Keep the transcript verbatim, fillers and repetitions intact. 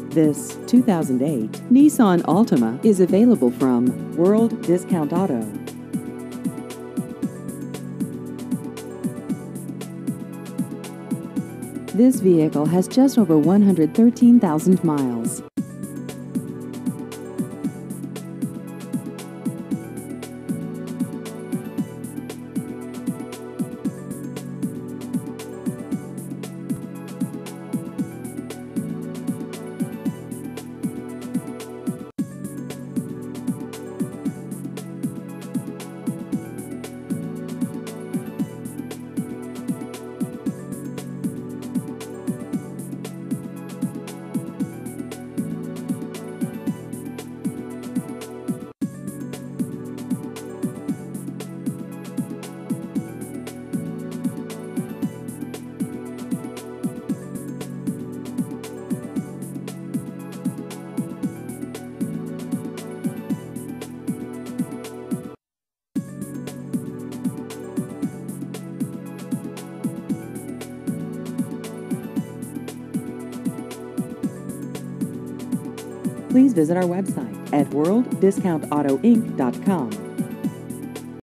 This two thousand eight Nissan Altima is available from World Discount Auto. This vehicle has just over one hundred thirteen thousand miles. Please visit our website at world discount auto inc dot com.